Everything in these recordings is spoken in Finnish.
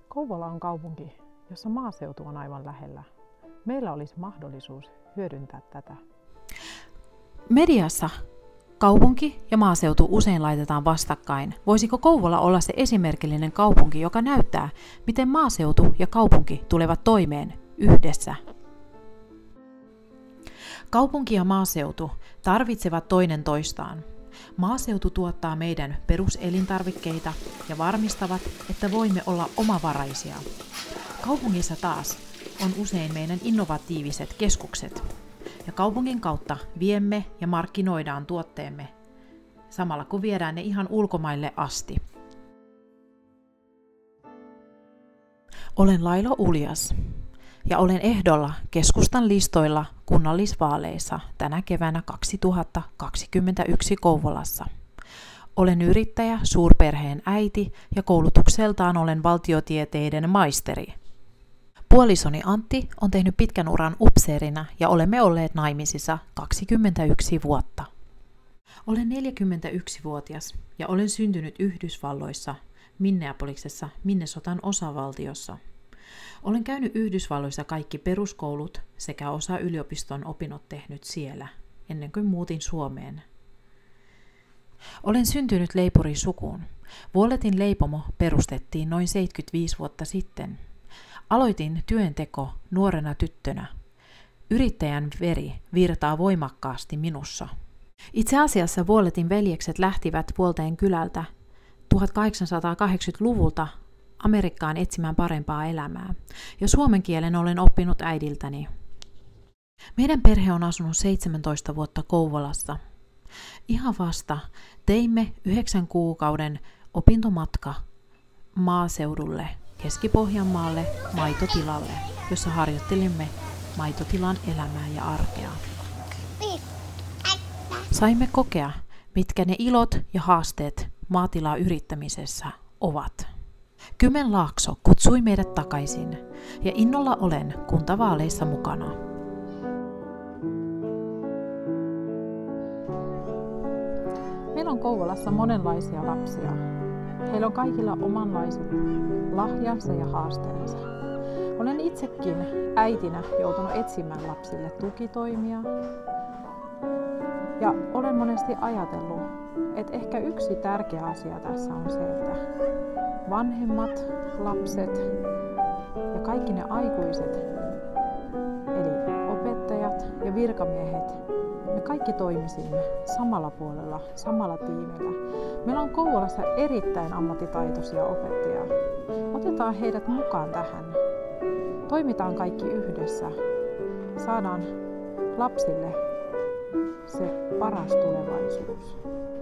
Kouvola on kaupunki, jossa maaseutu on aivan lähellä. Meillä olisi mahdollisuus hyödyntää tätä. Mediassa kaupunki ja maaseutu usein laitetaan vastakkain. Voisiko Kouvola olla se esimerkillinen kaupunki, joka näyttää, miten maaseutu ja kaupunki tulevat toimeen yhdessä? Kaupunki ja maaseutu tarvitsevat toinen toistaan. Maaseutu tuottaa meidän peruselintarvikkeita ja varmistavat, että voimme olla omavaraisia. Kaupungissa taas on usein meidän innovatiiviset keskukset. Ja kaupungin kautta viemme ja markkinoidaan tuotteemme, samalla kun viedään ne ihan ulkomaille asti. Olen Lailo Uljas ja olen ehdolla keskustan listoilla kunnallisvaaleissa tänä keväänä 2021 Kouvolassa. Olen yrittäjä, suurperheen äiti ja koulutukseltaan olen valtiotieteiden maisteri. Puolisoni Antti on tehnyt pitkän uran upseerina ja olemme olleet naimisissa 21 vuotta. Olen 41-vuotias ja olen syntynyt Yhdysvalloissa, Minneapolisessa, Minnesotan osavaltiossa. Olen käynyt Yhdysvalloissa kaikki peruskoulut sekä osa yliopiston opinnot tehnyt siellä, ennen kuin muutin Suomeen. Olen syntynyt leipurisukuun. Vuoletin leipomo perustettiin noin 75 vuotta sitten. Aloitin työnteko nuorena tyttönä. Yrittäjän veri virtaa voimakkaasti minussa. Itse asiassa Vuoletin veljekset lähtivät Vuolteen kylältä 1880-luvulta Amerikkaan etsimään parempaa elämää, ja suomen kielen olen oppinut äidiltäni. Meidän perhe on asunut 17 vuotta Kouvolassa. Ihan vasta teimme 9 kuukauden opintomatka maaseudulle, Keski-Pohjanmaalle, maitotilalle, jossa harjoittelimme maitotilan elämää ja arkea. Saimme kokea, mitkä ne ilot ja haasteet maatilaa yrittämisessä ovat. Kymenlaakso kutsui meidät takaisin ja innolla olen kuntavaaleissa mukana. Meillä on Kouvolassa monenlaisia lapsia. Heillä on kaikilla omanlaiset lahjansa ja haasteensa. Olen itsekin äitinä joutunut etsimään lapsille tukitoimia. Ja olen monesti ajatellut, että ehkä yksi tärkeä asia tässä on se, että vanhemmat, lapset ja kaikki ne aikuiset, eli opettajat ja virkamiehet, me kaikki toimisimme samalla puolella, samalla tiimillä. Meillä on Kouvolassa erittäin ammattitaitoisia opettajia. Otetaan heidät mukaan tähän. Toimitaan kaikki yhdessä. Saadaan lapsille se paras tulevaisuus.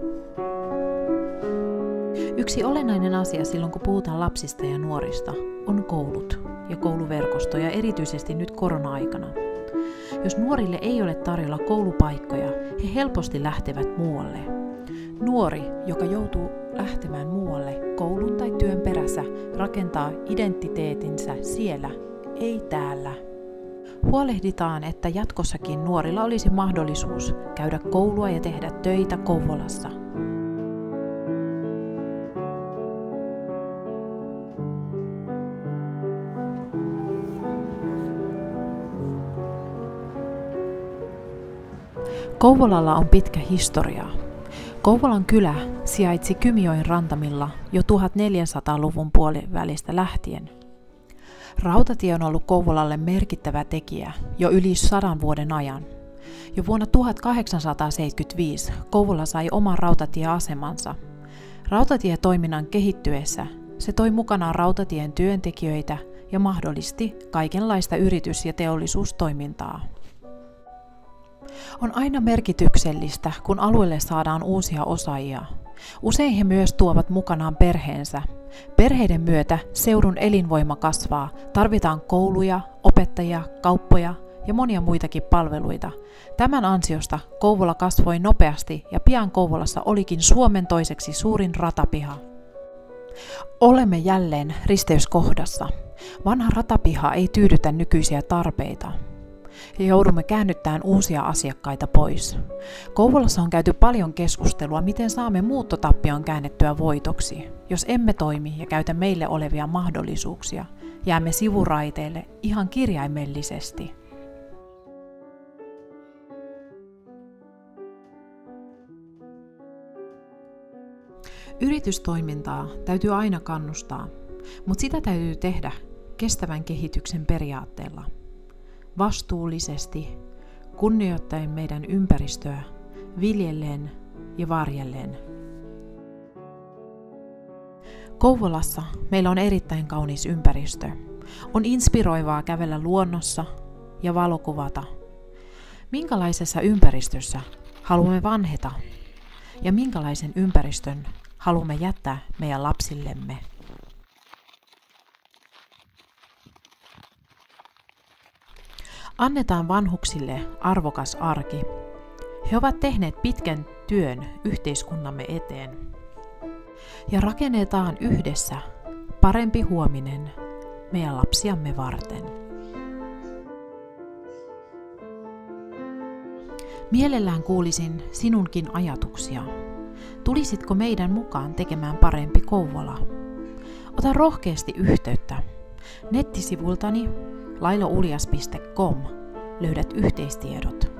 Yksi olennainen asia silloin, kun puhutaan lapsista ja nuorista, on koulut ja kouluverkosto, ja erityisesti nyt korona-aikana. Jos nuorille ei ole tarjolla koulupaikkoja, he helposti lähtevät muualle. Nuori, joka joutuu lähtemään muualle koulun tai työn perässä, rakentaa identiteetinsä siellä, ei täällä. Huolehditaan, että jatkossakin nuorilla olisi mahdollisuus käydä koulua ja tehdä töitä Kouvolassa. Kouvolalla on pitkä historia. Kouvolan kylä sijaitsi Kymijoen rantamilla jo 1400-luvun puolivälistä lähtien. Rautatie on ollut Kouvolalle merkittävä tekijä jo yli 100 vuoden ajan. Jo vuonna 1875 Kouvola sai oman rautatieasemansa. Rautatietoiminnan kehittyessä se toi mukanaan rautatien työntekijöitä ja mahdollisti kaikenlaista yritys- ja teollisuustoimintaa. On aina merkityksellistä, kun alueelle saadaan uusia osaajia. Usein he myös tuovat mukanaan perheensä. Perheiden myötä seudun elinvoima kasvaa, tarvitaan kouluja, opettajia, kauppoja ja monia muitakin palveluita. Tämän ansiosta Kouvola kasvoi nopeasti ja pian Kouvolassa olikin Suomen toiseksi suurin ratapiha. Olemme jälleen risteyskohdassa. Vanha ratapiha ei tyydytä nykyisiä tarpeita. ja joudumme käännyttämään uusia asiakkaita pois. Kouvolassa on käyty paljon keskustelua, miten saamme muuttotappion käännettyä voitoksi. Jos emme toimi ja käytä meille olevia mahdollisuuksia, jäämme sivuraiteille ihan kirjaimellisesti. Yritystoimintaa täytyy aina kannustaa, mutta sitä täytyy tehdä kestävän kehityksen periaatteella. Vastuullisesti, kunnioittaen meidän ympäristöä, viljellen ja varjellen. Kouvolassa meillä on erittäin kaunis ympäristö. On inspiroivaa kävellä luonnossa ja valokuvata. Minkälaisessa ympäristössä haluamme vanheta ja minkälaisen ympäristön haluamme jättää meidän lapsillemme? Annetaan vanhuksille arvokas arki. He ovat tehneet pitkän työn yhteiskunnamme eteen. Ja rakennetaan yhdessä parempi huominen meidän lapsiamme varten. Mielellään kuulisin sinunkin ajatuksia. Tulisitko meidän mukaan tekemään parempi Kouvola? Ota rohkeasti yhteyttä. Nettisivultani lailoulias.com löydät yhteistiedot.